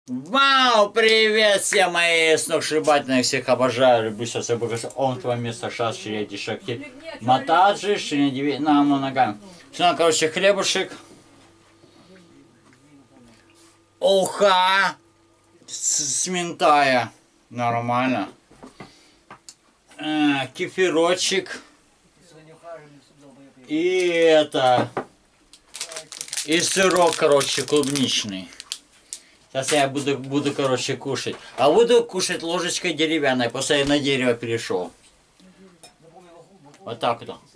Вау, привет всем мои сногсшибательные, всех обожаю, люблю сейчас, я покажу, он твое место, шас, ширеди, шахти, матаджи, шинеди, нам на ногами. Все, короче, хлебушек. Уха! С ментая. Нормально. Кефирочек. И это... И сырок, короче, клубничный. Сейчас я буду, короче, кушать. А буду кушать ложечкой деревянной, после я на дерево перешел. Вот так вот.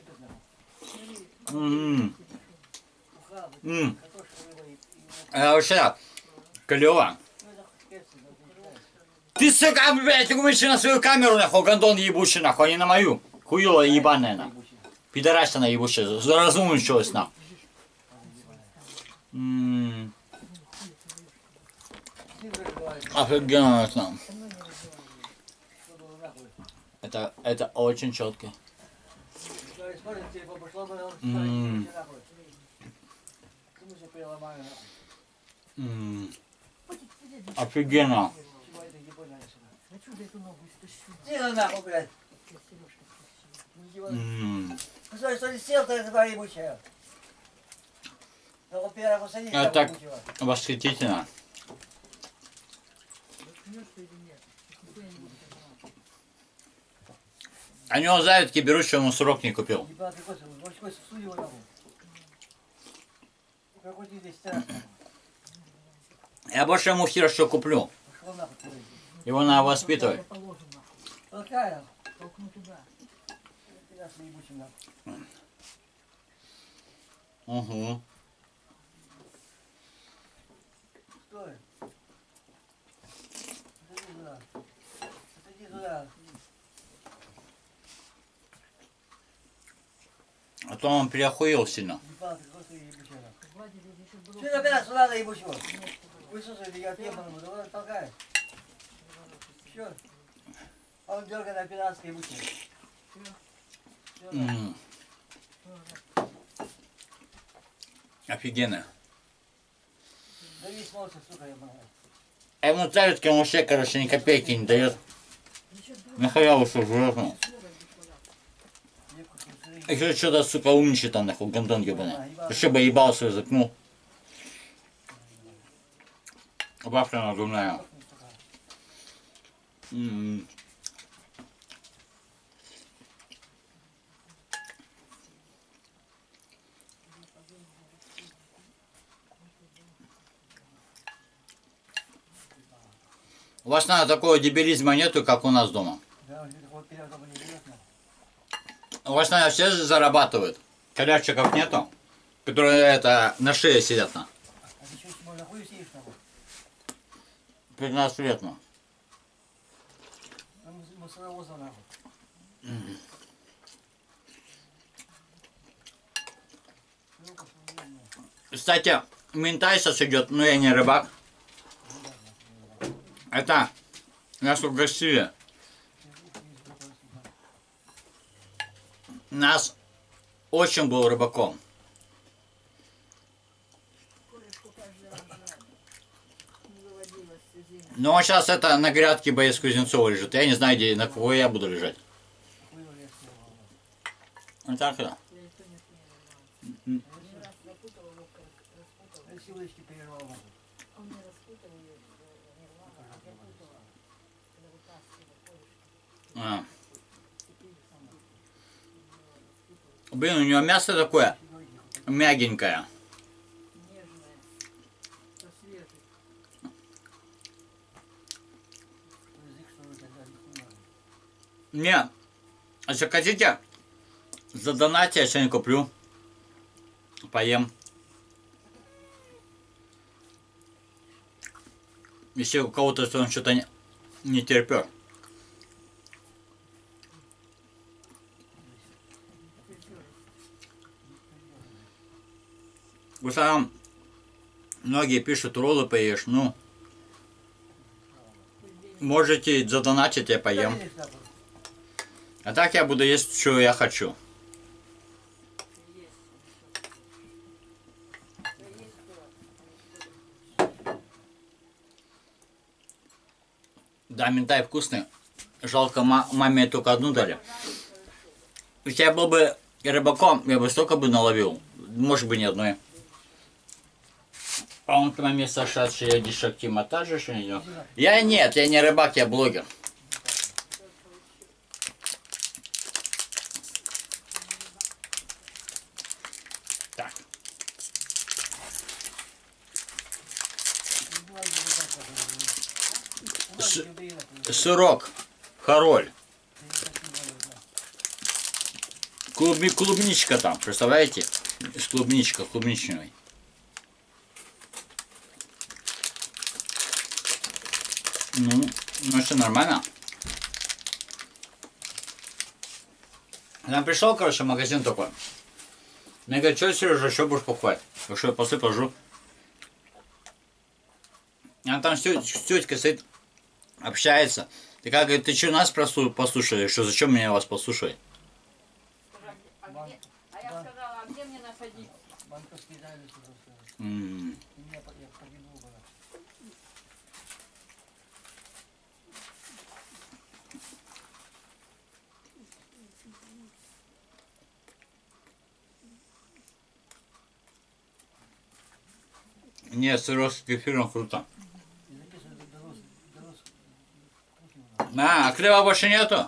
Вообще, клево. Ты, сука, блядь, ты умеешь на свою камеру, нахуй, гондон ебучий, нахуй, а не на мою. Хуёла ебаная, нахуй. Пидорасина ебучая, разумничалась, нахуй. Офигенно это очень четко. Офигенно. Это так восхитительно. А у него зайки берут, что он срок не купил. Я больше ему херчу куплю. Его надо воспитывать. Угу. А то он переохуел сильно. Офигенно. А ему царицкий вообще, короче, ни копейки не дает. Нахуя вы что, жрётно? Еще что-то, сука, умничает там, нахуй, гондон ебаный. Еще бы ебал свой заткнул. Бабка надумная. У вас, наверное, такого дебилизма нету, как у нас дома. У вас, наверное, все зарабатывают. Колячиков нету, которые это на шее сидят на. 15 лет, ну. Кстати, ментай сейчас идет, но я не рыбак. Это нас угостили. Нас очень был рыбаком. Но он сейчас это на грядке Боец Кузнецова лежит. Я не знаю, где, на какой я буду лежать. Вот так да. Блин, у него мясо такое мягенькое. Не, если хотите, задонатьте, я сегодня куплю. Поем. Если у кого-то он что-то не терпет. В основном многие пишут, роллы поешь, ну, можете задонатить, я поем. А так я буду есть, что я хочу. Да, минтай вкусный. Жалко, маме только одну дали. Если я был бы рыбаком, я бы столько бы наловил. Может быть, ни одной. А он к маме сошедший, я дешактима та же, что не. Я нет, я не рыбак, я блогер. Так. Сырок. Хароль. Клубничка там, представляете? С клубничной. Ну что, нормально? Я пришел, короче, в магазин такой. Мне говорят, что, Сережа, еще будешь покупать? Я что, я посыпал, жу. А там с тетькой стоит, общается. Такая говорит, ты что, нас послушаешь? Что, зачем меня вас послушать? А я сказала, а где мне находиться? Нет, сырок с кефиром круто. А хлеба больше нету?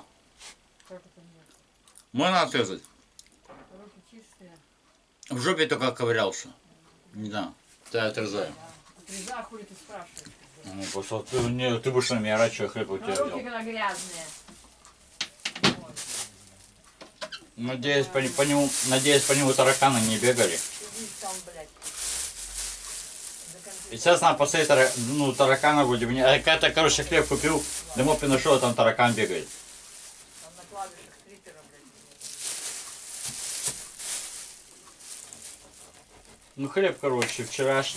Можно отрезать? Руки чистые. В жопе только ковырялся. Не знаю. Да, отрезаю. Отрезай, хули ты спрашиваешь? Ну, просто ты будешь на меня орать, что я хлеб у тебя Руки взял. когда грязные. Надеюсь, по нему тараканы не бегали. Сидишь там, блядь. Естественно, после таракана вроде бы не... А когда-то, короче, хлеб купил, домой приношел, а там таракан бегает. Там на клавишах трипера, блядь. Ну, хлеб, короче, вчерашний.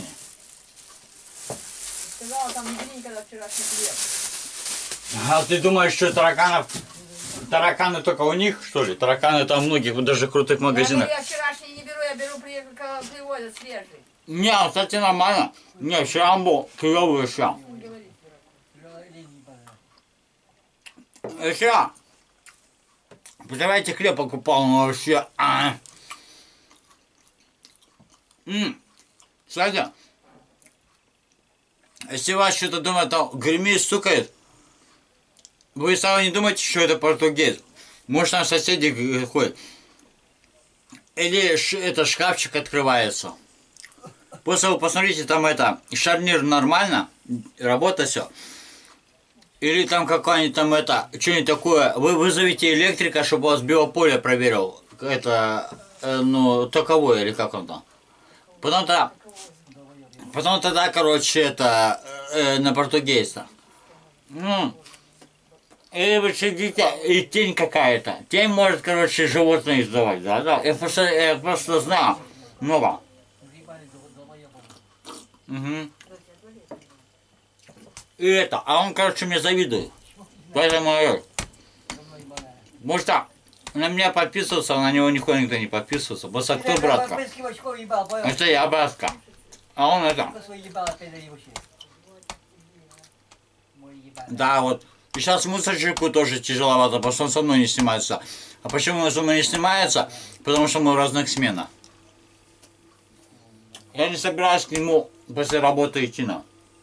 Сказала, там не бери никогда вчерашний хлеб. А ты думаешь, что тараканы только у них, что ли? Тараканы там многих, даже в крутых магазинах. Я вчерашний не беру, я беру, когда привозят свежий. Не, кстати, нормально. Не, вчера он был клевый еще. Вчера. Представляете, хлеб покупал, но вообще... Кстати, если вас что-то дома там гремит, стукает, вы сразу не думайте, что это португез. Может, там соседи ходят. Или это шкафчик открывается. После вы посмотрите, там это, шарнир нормально, работает все. Или там какое-нибудь там это, что-нибудь такое. Вы вызовите электрика, чтобы у вас биополе проверил. Это, ну, токовое, или как он там. Потом тогда, короче, это, на португейца. И вы сидите, и тень какая-то. Тень может, короче, животное издавать, да. Я просто знаю много. Угу. И это, а он, короче, мне завидует. Поэтому, может так, на меня подписывался, а на него никто не подписывался. Просто кто братка? Это я братка. А он это. Да, вот. И сейчас мусорщику тоже тяжеловато, потому что он со мной не снимается. А почему он со мной не снимается? Потому что мы в разных сменах. Я не собираюсь к нему после работы идти на.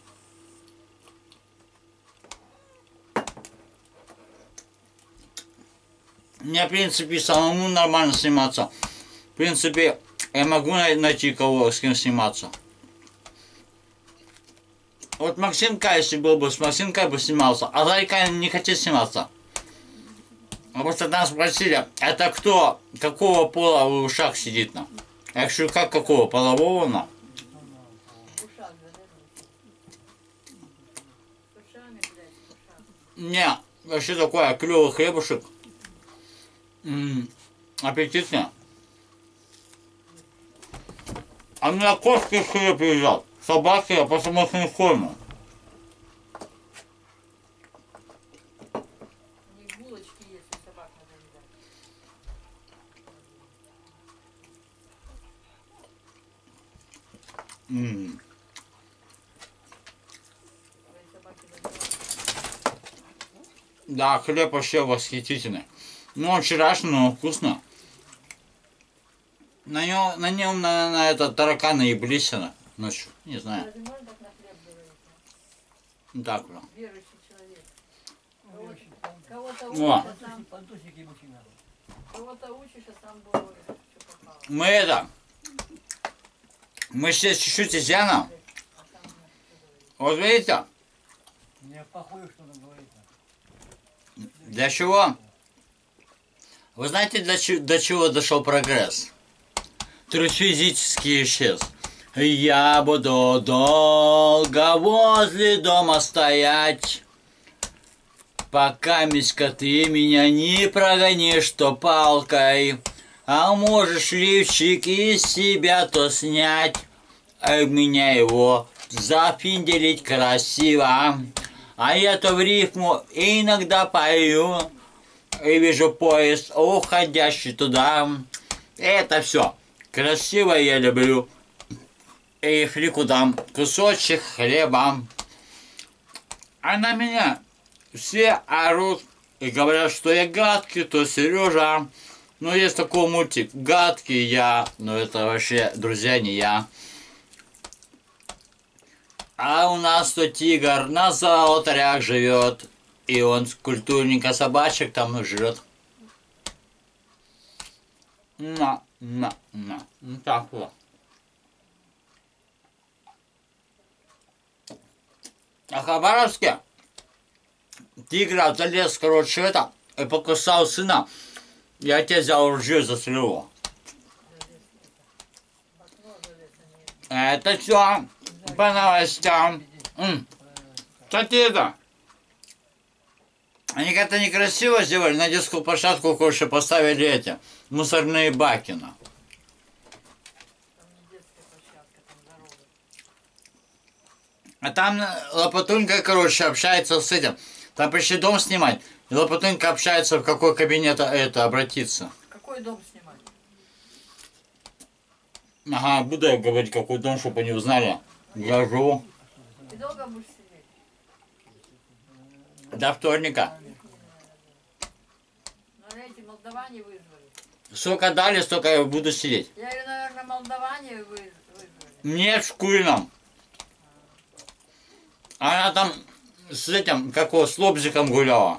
Мне, в принципе, самому нормально сниматься. В принципе, я могу найти кого, с кем сниматься. Вот Максимка, если был бы с Максимкой бы снимался, а Зайка не хотел сниматься. А просто нас спросили, это кто, какого пола в ушах сидит на? Я говорю, как какого, полового на? Не, вообще такое клевый хлебушек. Аппетитно. А меня кошки хлеб едят. Собаки, я потому что не кормлю. У них булочки есть, у собак надо Да, хлеб вообще восхитительный. Ну, он вчерашний, но вкусно. На нем, на этот тараканы и блисина ночью. Не знаю. Разве можно так на хлеб говорить? Ну, так вот. Верующий человек. Кого-то О. учишь, а сам... Кого-то учишь, а сам говоришь, что попало. Мы сейчас чуть-чуть изяна. Вот видите? Мне похуй, что он говорит. Для чего? Вы знаете, до чего дошел прогресс? Труд физически исчез. Я буду долго возле дома стоять, пока, миська, ты меня не прогонишь то палкой. А можешь лифчик из себя то снять, а у меня его запинделить красиво. А я то в рифму иногда пою и вижу поезд, уходящий туда. Это все красиво я люблю. И фрику дам кусочек хлеба. А на меня все орут и говорят, что я гадкий, то Сережа. Но есть такой мультик «Гадкий я», но это вообще, друзья, не я. А у нас то тигр на золотарях живет, и он культурненько собачек там жрет. На. Ну так вот. А в Хабаровске тигра залез, короче, это, и покусал сына. И отец взял ружье и застрелил его. Это все по новостям. Кстати, это... Они как-то некрасиво сделали, на детскую площадку, короче, поставили эти мусорные баки. Там не детская площадка, там дорога. А там Лопатунька, короче, общается с этим. Там пришли дом снимать, и Лопатунька общается, в какой кабинет это обратиться. Какой дом снимать? Ага, буду я говорить, какой дом, чтобы они узнали. Я живу Ты долго будешь сидеть? до вторника. Ну, эти молдаване вызвали. Сколько дали, столько я буду сидеть. Я говорю, наверное, молдаване вызвали. Нет, в Шкурином. Она там с этим, как его, с лобзиком гуляла.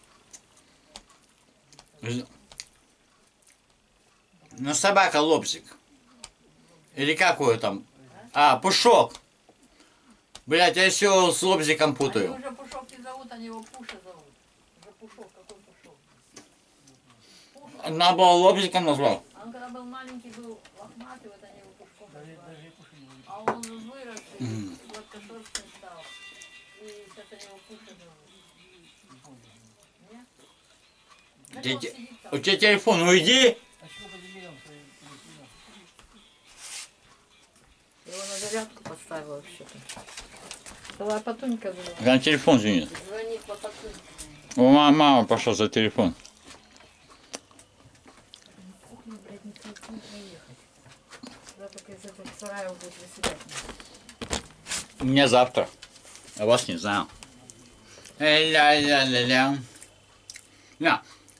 Ну, собака лобзик. Или как его там? А, Пушок. Блять, я еще с лобзиком Они путаю. уже Пушок не зовут, они его Пуша зовут. Уже Пушок, какой Пушок? Пуша. Надо было лобзиком назвать. А он когда был маленький, был лохматый, вот они его Пушком назвали. А он вырос, гладкошерстный стал. И сейчас они его Пуша зовут. Нет? Так он Дети- сидит там. У тебя телефон, уйди. А что по деревьям своим телефоном? Я его на зарядку поставила вообще-то. Была Патунька звонит. Там телефон звонит. Звонит по Патуньке. Мама пошла за телефон. Кухню, блядь, не проехать. Да, только из этого сарая будет выселять. У меня завтра. А вас не знаю. Ля-ля-ля-ля. На.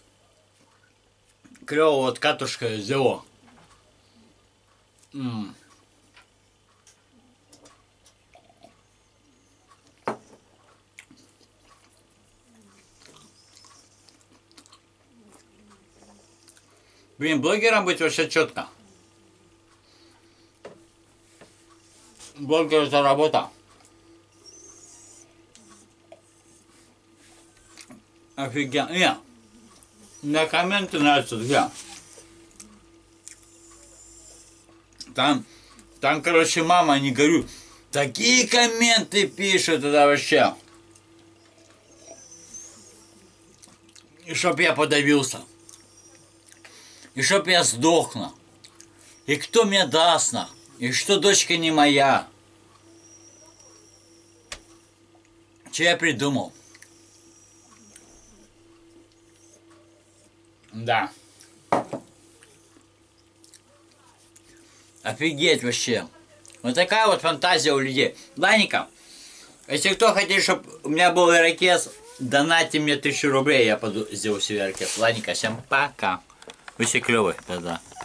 Клево вот катушка взяла. Блин, блогером быть вообще четко. Блогер это работа. Офигенно. На комменты нравятся, друзья. Там, короче, мама, не горю. Такие комменты пишут, это вообще. И чтоб я подавился. И чтоб я сдохну. И кто мне даст на? И что дочка не моя. Че я придумал? Да. Офигеть вообще. Вот такая вот фантазия у людей. Ладненько. Если кто хотел, чтобы у меня был ирокез, Донатьте мне 1000 рублей, я пойду сделаю северки. Ладненько, всем пока. Вы все клевые, да-да.